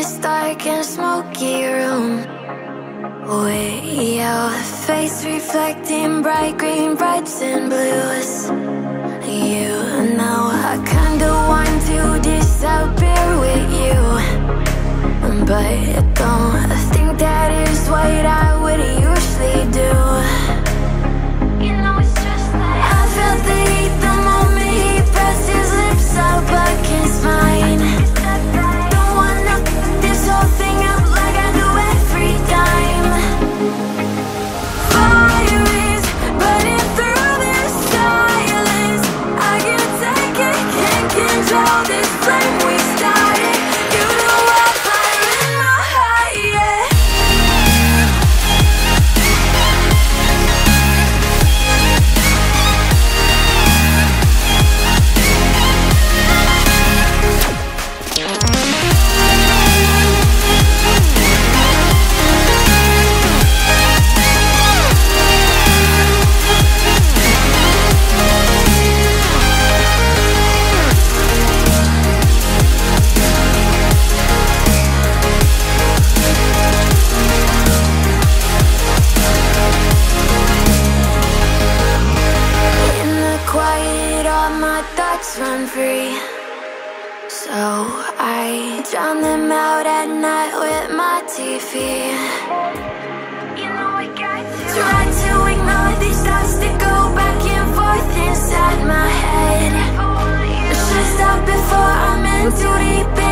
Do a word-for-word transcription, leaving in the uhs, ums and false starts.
this dark and smoky room, with your face reflecting bright green, brights and blues. You know I kinda want to disappear with you, but don't think that is what I would usually do. You know it's just like I felt the heat the moment he pressed his lips up against mine. Don't wanna f*** this whole thing up like I do every time. Fire is burning through this silence. I can't take it, can't control this flame we started. You know I'm fire in my heart, yeah. Run free, so I drown them out at night with my T V. You know I got to try to ignore these thoughts that go back and forth inside my head. I should stop before I'm in too deep in.